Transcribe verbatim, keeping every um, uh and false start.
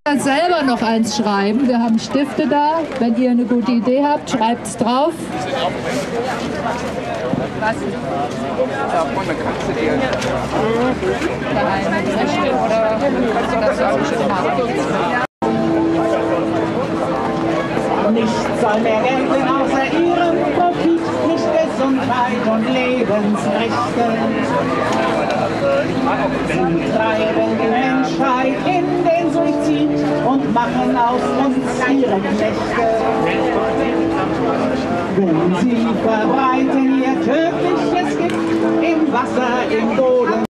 Selber noch eins schreiben. Wir haben Stifte da. Wenn ihr eine gute Idee habt, schreibt es drauf. Nichts soll mehr gelten außer ihrem Profit, nicht Gesundheit und Lebensrechte. Sie treiben die Menschheit in den Suizid und machen aus uns ihre Knechte. Denn sie verbreiten ihr tödliches Gift im Wasser, im Boden